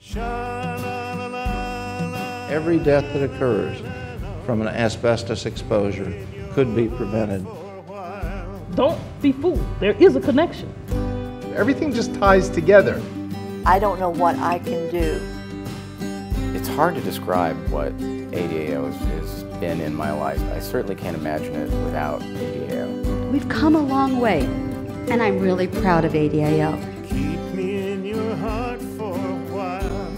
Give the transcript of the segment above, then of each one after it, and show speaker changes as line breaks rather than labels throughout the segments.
Every death that occurs from an asbestos exposure could be prevented.
Don't be fooled. There is a connection.
Everything just ties together.
I don't know what I can do.
It's hard to describe what ADAO has been in my life. I certainly can't imagine it without ADAO.
We've come a long way, and I'm really proud of ADAO.
Keep me in your heart for a while.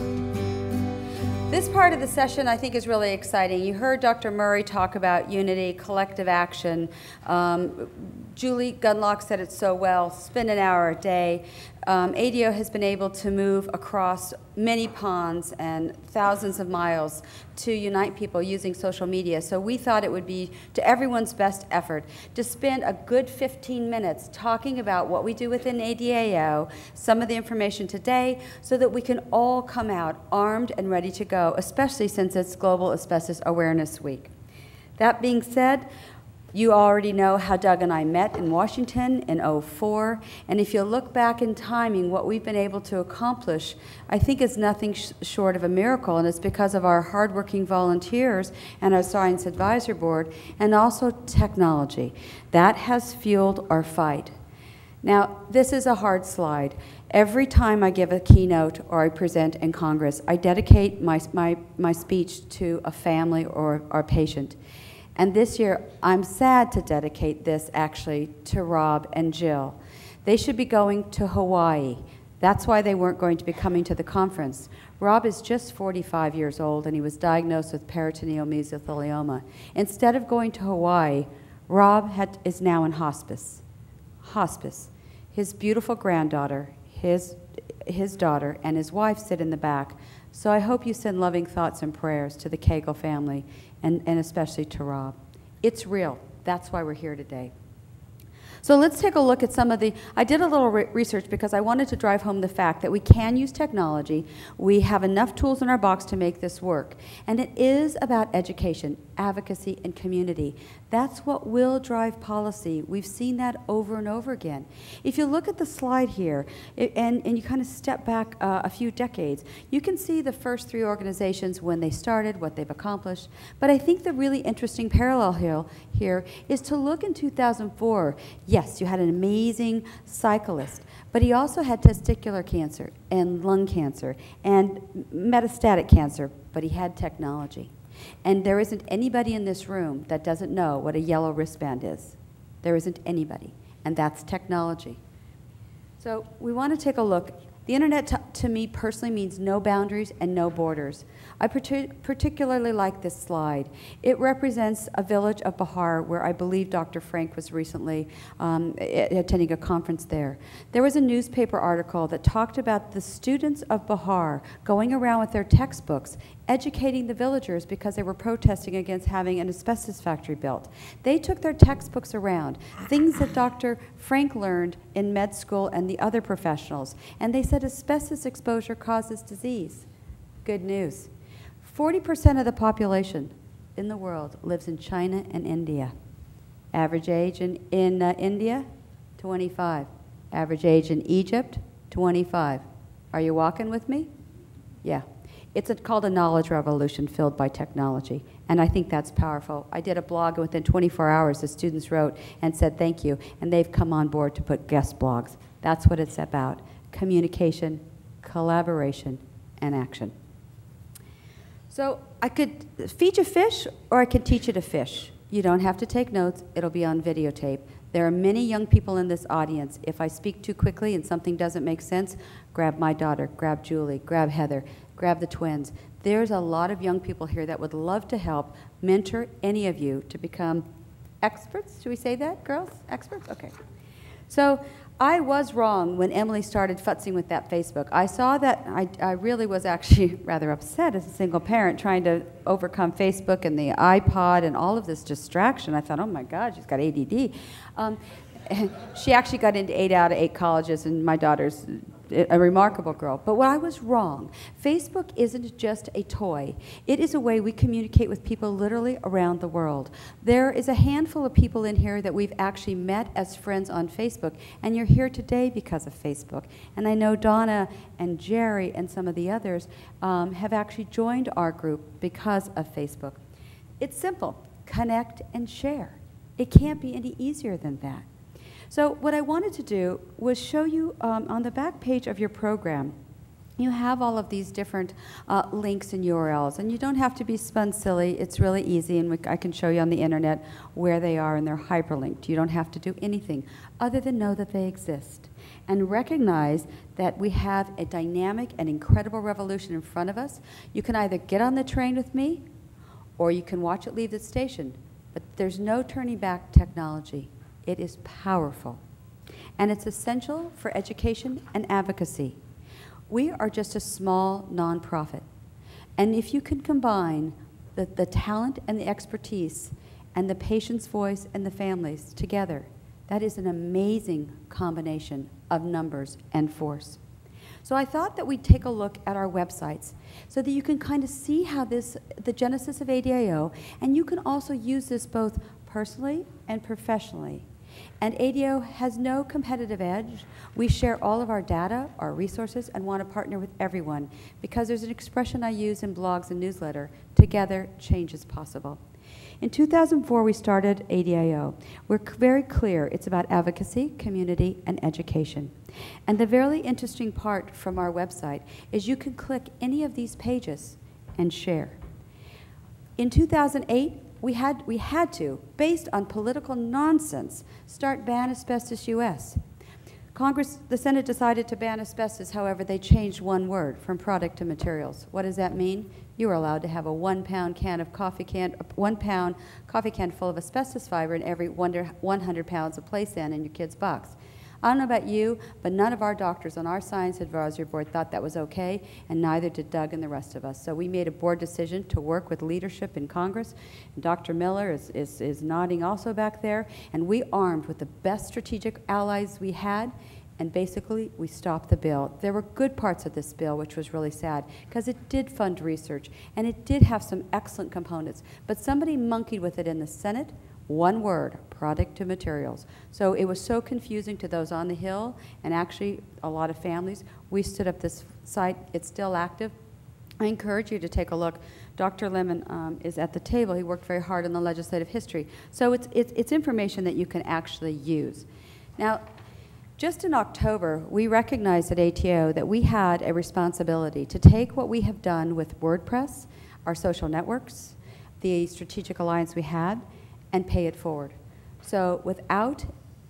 This part of the session I think is really exciting. You heard Dr. Murray talk about unity, collective action. Julie Gunlock said it so well, spend an hour a day. ADAO has been able to move across many ponds and thousands of miles to unite people using social media. So we thought it would be to everyone's best effort to spend a good 15 minutes talking about what we do within ADAO, some of the information today, so that we can all come out armed and ready to go, especially since it's Global Asbestos Awareness Week. That being said, you already know how Doug and I met in Washington in '04, and if you look back in timing, what we've been able to accomplish, I think is nothing short of a miracle, and it's because of our hardworking volunteers and our Science Advisory Board, and also technology. That has fueled our fight. Now, this is a hard slide. Every time I give a keynote or I present in Congress, I dedicate my speech to a family or a patient. And this year, I'm sad to dedicate this actually to Rob and Jill. They should be going to Hawaii. That's why they weren't going to be coming to the conference. Rob is just 45 years old and he was diagnosed with peritoneal mesothelioma. Instead of going to Hawaii, Rob is now in hospice. Hospice. His beautiful granddaughter, his daughter, and his wife sit in the back. So I hope you send loving thoughts and prayers to the Cagle family and especially to Rob. It's real. That's why we're here today. So let's take a look at some of the, I did a little research because I wanted to drive home the fact that we can use technology. We have enough tools in our box to make this work. And it is about education, advocacy, and community. That's what will drive policy. We've seen that over and over again. If you look at the slide here, and you kind of step back a few decades, you can see the first three organizations when they started, what they've accomplished. But I think the really interesting parallel here is to look in 2004. Yes, you had an amazing cyclist, but he also had testicular cancer and lung cancer and metastatic cancer, but he had technology. And there isn't anybody in this room that doesn't know what a yellow wristband is. There isn't anybody, and that's technology. So we want to take a look. The internet to me personally means no boundaries and no borders. I particularly like this slide. It represents a village of Bihar where I believe Dr. Frank was recently attending a conference there. There was a newspaper article that talked about the students of Bihar going around with their textbooks educating the villagers because they were protesting against having an asbestos factory built. They took their textbooks around, things that Dr. Frank learned in med school and the other professionals, and they said asbestos exposure causes disease. Good news. 40% of the population in the world lives in China and India. Average age in India, 25. Average age in Egypt, 25. Are you walking with me? Yeah. It's called a knowledge revolution filled by technology, and I think that's powerful. I did a blog, and within 24 hours, the students wrote and said thank you, and they've come on board to put guest blogs. That's what it's about: communication, collaboration, and action. So I could feed you fish, or I could teach you to fish. You don't have to take notes. It'll be on videotape. There are many young people in this audience. If I speak too quickly and something doesn't make sense, grab my daughter, grab Julie, grab Heather, grab the twins. There's a lot of young people here that would love to help mentor any of you to become experts. Should we say that, girls? Experts? Okay. So I was wrong when Emily started futzing with that Facebook. I saw that I really was actually rather upset as a single parent trying to overcome Facebook and the iPod and all of this distraction. I thought, oh my God, she's got ADD. She actually got into 8 out of 8 colleges, and my daughter's a remarkable girl. But what I was wrong, Facebook isn't just a toy. It is a way we communicate with people literally around the world. There is a handful of people in here that we've actually met as friends on Facebook, and you're here today because of Facebook. And I know Donna and Jerry and some of the others have actually joined our group because of Facebook. It's simple. Connect and share. It can't be any easier than that. So what I wanted to do was show you on the back page of your program, you have all of these different links and URLs, and you don't have to be spun silly. It's really easy, and I can show you on the internet where they are, and they're hyperlinked. You don't have to do anything other than know that they exist and recognize that we have a dynamic and incredible revolution in front of us. You can either get on the train with me, or you can watch it leave the station, but there's no turning back technology. It is powerful, and it's essential for education and advocacy. We are just a small nonprofit, and if you can combine the talent and the expertise and the patient's voice and the families together, that is an amazing combination of numbers and force. So I thought that we'd take a look at our websites so that you can kind of see how the genesis of ADAO, and you can also use this both personally and professionally. And ADAO has no competitive edge. We share all of our data, our resources, and want to partner with everyone because there's an expression I use in blogs and newsletter, together change is possible. In 2004, we started ADAO. We're very clear it's about advocacy, community, and education. And the very interesting part from our website is you can click any of these pages and share. In 2008, we had to, based on political nonsense, start Ban Asbestos US. Congress, the Senate decided to ban asbestos, however, they changed one word from product to materials. What does that mean? You are allowed to have a 1 pound can of coffee can, 1 pound coffee can full of asbestos fiber in every 100 pounds of play sand in your kid's box. I don't know about you, but none of our doctors on our science advisory board thought that was okay, and neither did Doug and the rest of us. So we made a board decision to work with leadership in Congress. And Dr. Miller is nodding also back there, and we armed with the best strategic allies we had, and basically we stopped the bill. There were good parts of this bill, which was really sad, because it did fund research, and it did have some excellent components, but somebody monkeyed with it in the Senate. One word, product to materials. So it was so confusing to those on the Hill, and actually a lot of families. We stood up this site. It's still active. I encourage you to take a look. Dr. Lemon is at the table. He worked very hard on the legislative history. So it's information that you can actually use. Now, just in October, we recognized at ATO that we had a responsibility to take what we have done with WordPress, our social networks, the strategic alliance we had, and pay it forward. So without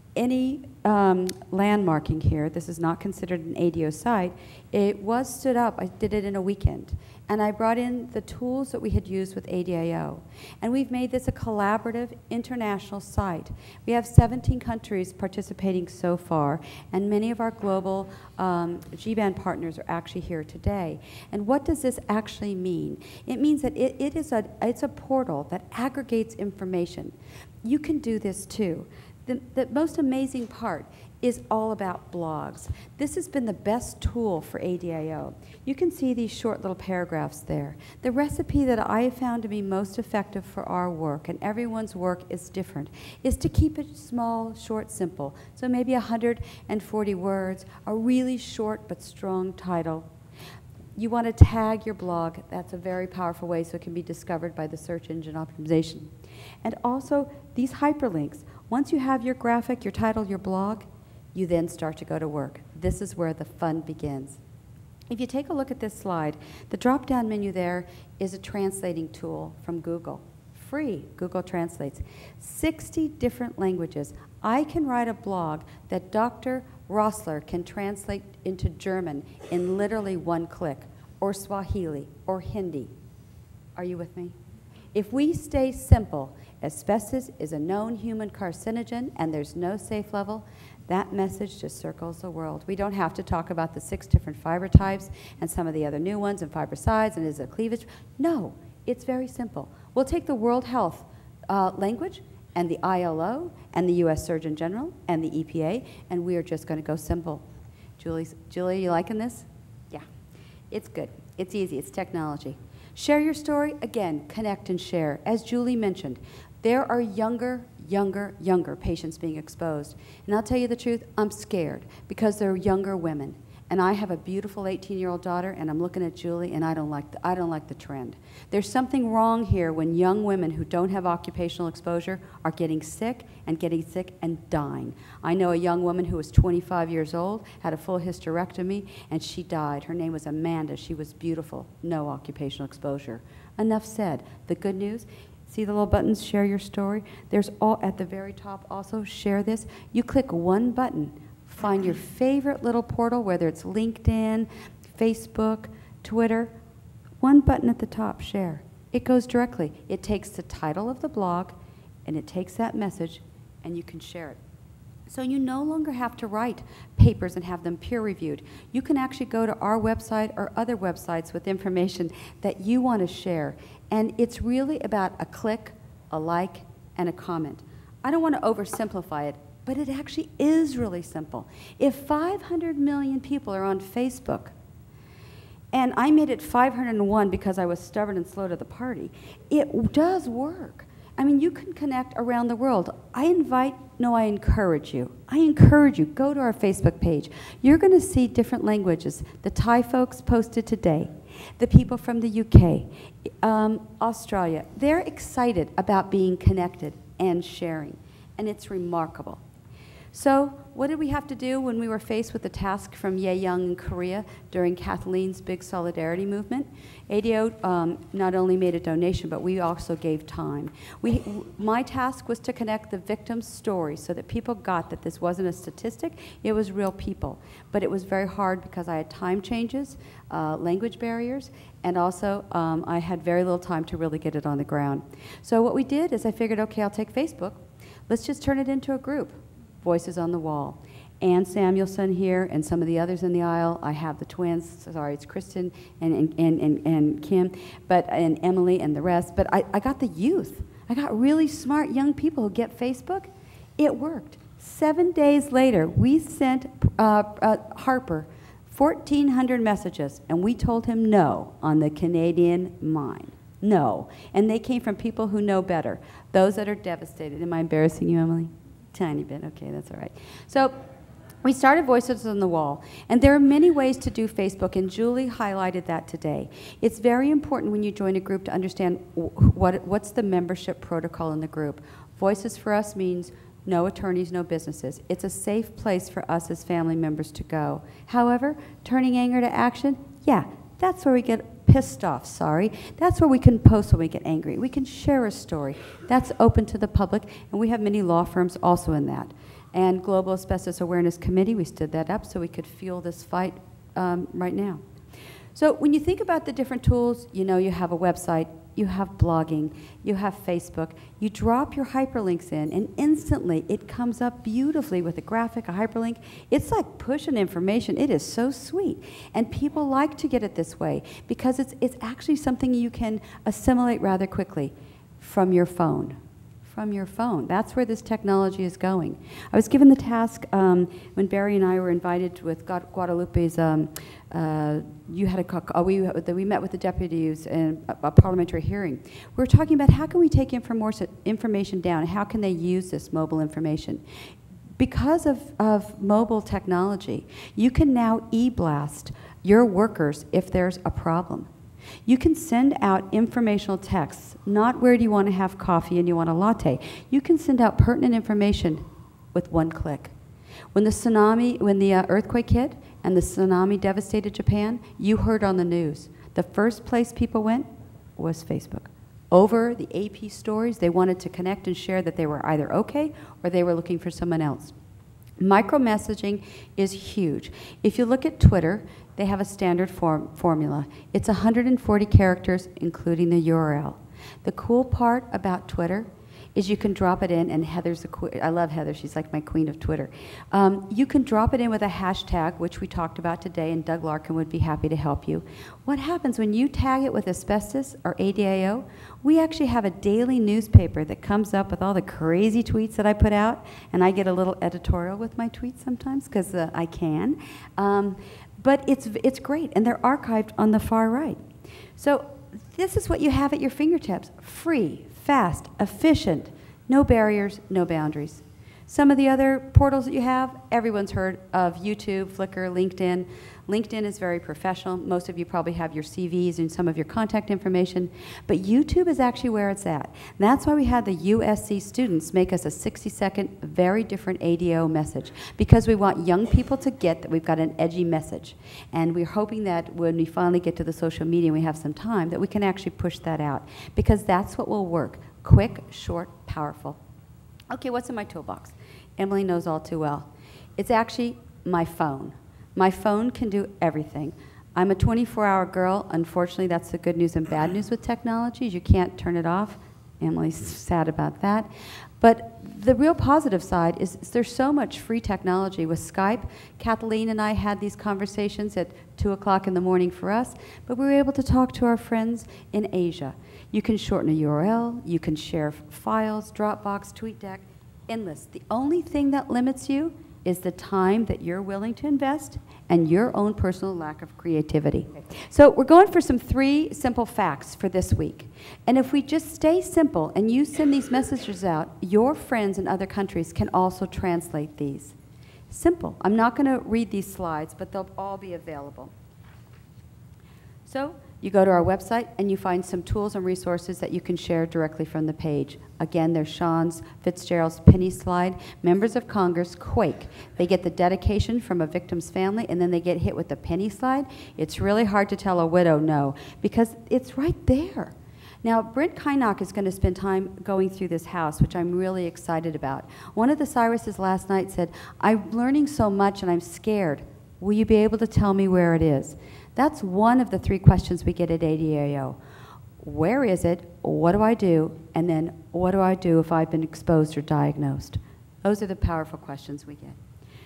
any landmarking here, this is not considered an ADO site, it was stood up. I did it in a weekend. And I brought in the tools that we had used with ADAO. And we've made this a collaborative international site. We have 17 countries participating so far, and many of our global G-band partners are actually here today. And what does this actually mean? It means that it's a portal that aggregates information. You can do this too. The most amazing part is all about blogs. This has been the best tool for ADAO. You can see these short little paragraphs there. The recipe that I have found to be most effective for our work, and everyone's work is different, is to keep it small, short, simple. So maybe 140 words, a really short but strong title. You want to tag your blog. That's a very powerful way so it can be discovered by the search engine optimization. And also these hyperlinks. Once you have your graphic, your title, your blog, you then start to go to work. This is where the fun begins. If you take a look at this slide, the drop-down menu there is a translating tool from Google. Free, Google translates. 60 different languages. I can write a blog that Dr. Rossler can translate into German in literally one click, or Swahili, or Hindi. Are you with me? If we stay simple, asbestos is a known human carcinogen and there's no safe level, that message just circles the world. We don't have to talk about the 6 different fiber types and some of the other new ones and fibricides and is it cleavage. No, it's very simple. We'll take the World Health language and the ILO and the US Surgeon General and the EPA, and we are just going to go simple. Julie, you liking this? Yeah, it's good. It's easy. It's technology. Share your story. Again, connect and share. As Julie mentioned, there are younger patients being exposed. And I'll tell you the truth, I'm scared because they're younger women. And I have a beautiful 18-year-old daughter, and I'm looking at Julie, and I don't like the trend. There's something wrong here when young women who don't have occupational exposure are getting sick and dying. I know a young woman who was 25 years old, had a full hysterectomy, and she died. Her name was Amanda. She was beautiful, no occupational exposure. Enough said. The good news, see the little buttons, share your story? There's all at the very top also, share this. You click one button, find your favorite little portal, whether it's LinkedIn, Facebook, Twitter, one button at the top, share. It goes directly. It takes the title of the blog, and it takes that message, and you can share it. So you no longer have to write papers and have them peer-reviewed. You can actually go to our website or other websites with information that you want to share. And it's really about a click, a like, and a comment. I don't want to oversimplify it, but it actually is really simple. If 500 million people are on Facebook, and I made it 501 because I was stubborn and slow to the party, it does work. I mean, you can connect around the world. I encourage you. Go to our Facebook page. You're going to see different languages. The Thai folks posted today. The people from the UK, Australia, they're excited about being connected and sharing, and it's remarkable. So what did we have to do when we were faced with the task from Ye Young in Korea during Kathleen's big solidarity movement? ADAO not only made a donation, but we also gave time. My task was to connect the victims' stories so that people got that this wasn't a statistic, it was real people. But it was very hard because I had time changes, language barriers, and also I had very little time to really get it on the ground. So what we did is I figured, okay, I'll take Facebook. Let's just turn it into a group. Voices on the Wall. Ann Samuelson here and some of the others in the aisle. I have the twins, sorry, it's Kristen and Kim, and Emily and the rest. But I got the youth. I got really smart young people who get Facebook. It worked. 7 days later, we sent Harper 1,400 messages, and we told him no on the Canadian mine. No. And they came from people who know better, those that are devastated. Am I embarrassing you, Emily? Tiny bit, okay, that's all right. So we started Voices on the Wall, and there are many ways to do Facebook, and Julie highlighted that today. It's very important when you join a group to understand what's the membership protocol in the group. Voices for us means no attorneys, no businesses. It's a safe place for us as family members to go. However, turning anger to action, yeah, that's where we get pissed off, sorry. That's where we can post when we get angry. We can share a story. That's open to the public, and we have many law firms also in that. And Global Asbestos Awareness Committee, we stood that up so we could fuel this fight right now. So when you think about the different tools, you know you have a website, you have blogging, you have Facebook, you drop your hyperlinks in, and instantly it comes up beautifully with a graphic, a hyperlink. It's like pushing information. It is so sweet. And people like to get it this way because it's actually something you can assimilate rather quickly from your phone. From your phone. That's where this technology is going. I was given the task when Barry and I were invited with Guadalupe's, we met with the deputies in a parliamentary hearing. We were talking about how can we take information down, how can they use this mobile information. Because of mobile technology, you can now e-blast your workers if there's a problem. You can send out informational texts, not where do you want to have coffee and you want a latte. You can send out pertinent information with one click. When the earthquake hit and the tsunami devastated Japan, you heard on the news. The first place people went was Facebook. Over the AP stories, they wanted to connect and share that they were either okay or they were looking for someone else. Micro-messaging is huge. If you look at Twitter, they have a standard formula. It's 140 characters, including the URL. The cool part about Twitter
is you can drop it in, and Heather's I love Heather, she's like my queen of Twitter. You can drop it in with a hashtag, which we talked about today, and Doug Larkin would be happy to help you. What happens when you tag it with asbestos or ADAO, we actually have a daily newspaper that comes up with all the crazy tweets that I put out, and I get a little editorial with my tweets sometimes, because I can. But it's great, and they're archived on the far right. So this is what you have at your fingertips. Free, fast, efficient, no barriers, no boundaries. Some of the other portals that you have, everyone's heard of YouTube, Flickr, LinkedIn. LinkedIn is very professional. Most of you probably have your CVs and some of your contact information. But YouTube is actually where it's at. That's why we had the USC students make us a 60-second, very different ADAO message, because we want young people to get that we've got an edgy message. And we're hoping that when we finally get to the social media and we have some time, that we can actually push that out, because that's what will work. Quick, short, powerful. Okay, what's in my toolbox? Emily knows all too well. It's actually my phone. My phone can do everything. I'm a 24-hour girl. Unfortunately, that's the good news and bad news with technology. You can't turn it off. Emily's sad about that. But the real positive side is there's so much free technology with Skype. Kathleen and I had these conversations at 2 o'clock in the morning for us, but we were able to talk to our friends in Asia. You can shorten a URL. You can share files, Dropbox, TweetDeck, endless. The only thing that limits you is the time that you're willing to invest and your own personal lack of creativity. So we're going for some 3 simple facts for this week. And if we just stay simple and you send these messages out, your friends in other countries can also translate these. Simple. I'm not going to read these slides, but they'll all be available. So you go to our website and you find some tools and resources that you can share directly from the page. Again, there's Sean's Fitzgerald's penny slide. Members of Congress quake. They get the dedication from a victim's family, and then they get hit with the penny slide. It's really hard to tell a widow no, because it's right there. Now, Brent Kynock is going to spend time going through this house, which I'm really excited about. One of the Cyruses last night said, "I'm learning so much and I'm scared. Will you be able to tell me where it is?" That's one of the 3 questions we get at ADAO. Where is it? What do I do? And then, what do I do if I've been exposed or diagnosed? Those are the powerful questions we get.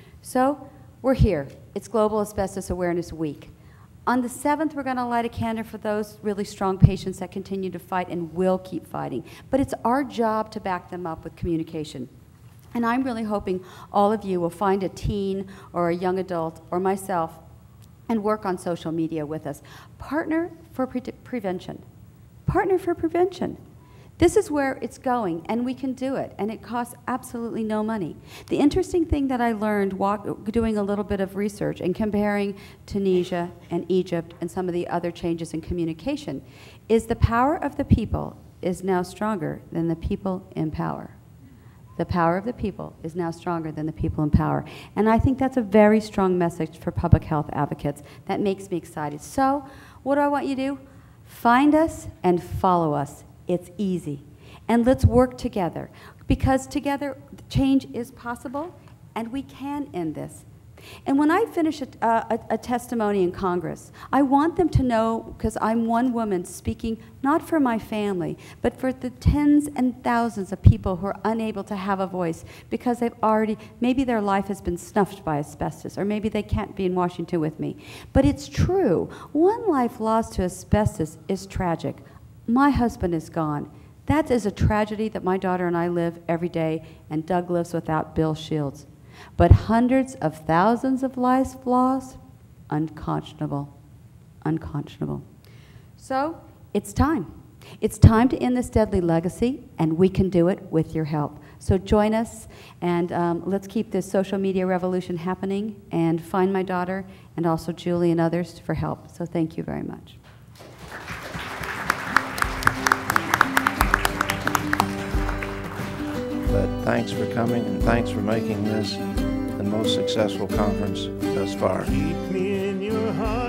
So, we're here. It's Global Asbestos Awareness Week. On the 7th, we're going to light a candle for those really strong patients that continue to fight and will keep fighting. But it's our job to back them up with communication. And I'm really hoping all of you will find a teen or a young adult or myself and work on social media with us. Partner for prevention. Partner for prevention. This is where it's going, and we can do it, and it costs absolutely no money. The interesting thing that I learned doing a little bit of research and comparing Tunisia and Egypt and some of the other changes in communication is the power of the people is now stronger than the people in power. The power of the people is now stronger than the people in power. And I think that's a very strong message for public health advocates. That makes me excited. So, what do I want you to do? Find us and follow us. It's easy. And let's work together. Because together, change is possible, and we can end this. And when I finish a testimony in Congress, I want them to know, because I'm one woman speaking not for my family, but for the tens and thousands of people who are unable to have a voice because they've already, maybe their life has been snuffed by asbestos, or maybe they can't be in Washington with me. But it's true. One life lost to asbestos is tragic. My husband is gone. That is a tragedy that my daughter and I live every day, and Doug lives without Bill Shields. But hundreds of thousands of lives lost, unconscionable, unconscionable. So it's time. It's time to end this deadly legacy, and we can do it with your help. So join us, and let's keep this social media revolution happening, and find my daughter, and also Julie and others for help. So thank you very much.
But thanks for coming, and thanks for making this the most successful conference thus far.
Keep me in your heart.